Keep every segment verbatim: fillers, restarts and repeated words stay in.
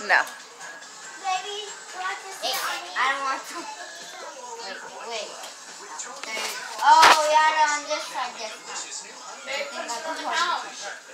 No. Baby, want to sit on me? I don't want to. Wait, wait. There's, oh, yeah, no, on this side, this side. I think that's the one.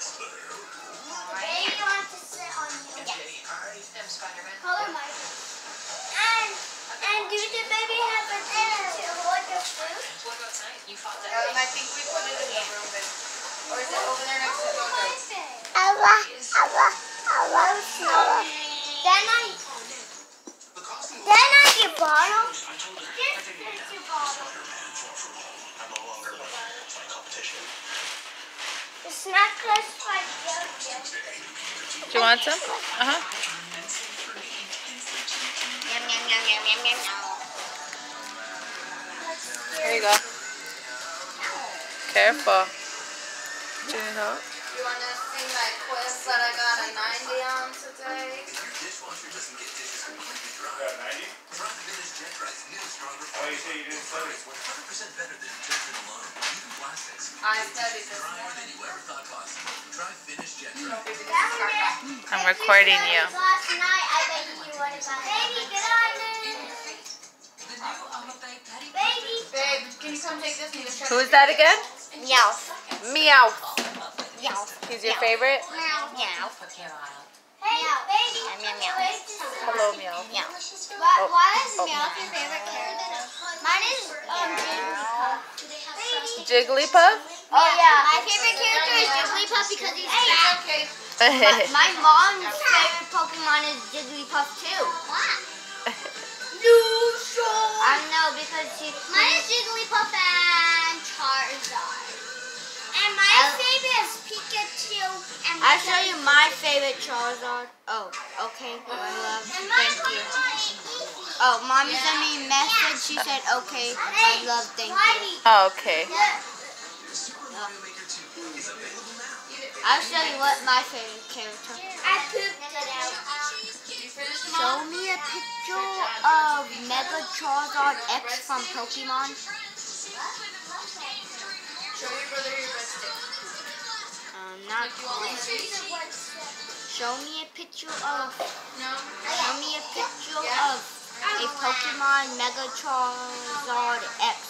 Baby wants to sit on you. Yes. I'm Spider-Man. Color my And, and do the baby have a dinner to hold the food? What about tonight? You fought that Um, thing. I think we put it in the room, but, or is it over there next to the My window? thing. Ava, Ava, Ava, Ava. Then I, then I get bottle. This is your bottle. It's not close by Jojo. Do you want some? Uh-huh. Yum, yum, yum, yum, yum, yum, yum. Here you go. Careful. Do you help? You want to see my quiz that I got a ninety on today? Dishwasher doesn't get dishes completely dry. You got a ninety? Try Finish Jet Dry's new stronger Oh, you say you didn't study? one hundred percent better than detergent alone. Even plastics. I studied this Drier morning. than you ever thought possible. Try Finish Jet Dry. Maybe this is our I'm recording you. Last night, I bet you would have got Baby, get on it. Baby. Babe, can you come take this and just check? Who is that again? Meow. Meow. Meow. He's your favorite? Meow. Meow. Hey, baby. Meow, meow. Hello, Meow. Meow. Why, why is Meow your favorite character? Mine is um, Jigglypuff. Jigglypuff? Oh, yeah. My favorite character is Jigglypuff because he's fat. Okay. My, my mom's favorite Pokemon is Jigglypuff too. I know because she. Mine is Jigglypuff and Charizard. And my I'll, favorite is Pikachu. And I'll show you my favorite Charizard. Oh, okay. My love. Thank you. Oh, mommy sent me a message. She said, okay. My love. Thank you. Oh, okay. I'll show you what my favorite character. I pooped it out. Show me a picture of Mega Charizard X from Pokemon. Show your brother your breadstick. Um, not quite. Show me a picture of. No. Show me a picture of a Pokemon Mega Charizard X